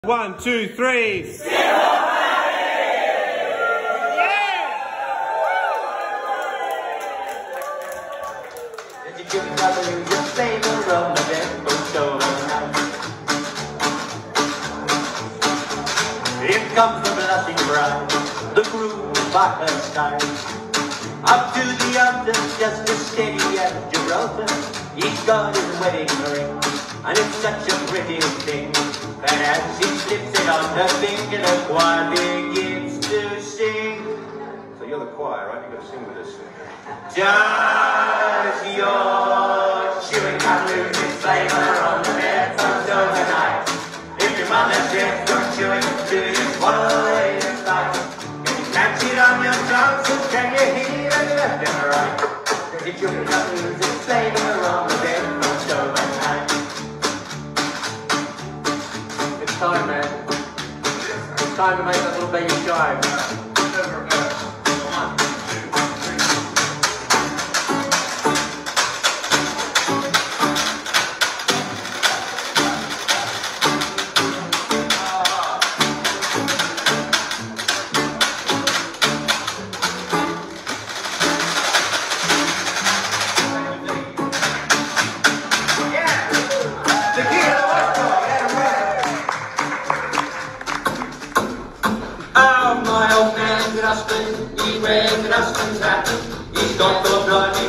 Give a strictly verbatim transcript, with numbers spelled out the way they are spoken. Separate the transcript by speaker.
Speaker 1: One, two, three.
Speaker 2: Skiffle Party!
Speaker 1: Yeah!
Speaker 2: Did you give me the your flavour of the bedpost overnight? Here comes the blushing bride, the groom by her side. Up to the altar, just as steady as Gibraltar. He's got his wedding ring, and it's such a pretty thing. And as he slips it on her finger, the choir begins to sing. So you're the choir, right? You've got to sing with us. Does your chewing gum lose its flavour on the bedpost overnight? If your mother says you're chewing, do you swallow away the bite? Can you catch it on your tongue, so can you hear it left and right? Does your chewing gum lose its flavour on the bedpost overnight? It's time, man. It's time to make that little baby shine. Oh, my old man Dustman, he wears the Dustman's hat. He's got the blood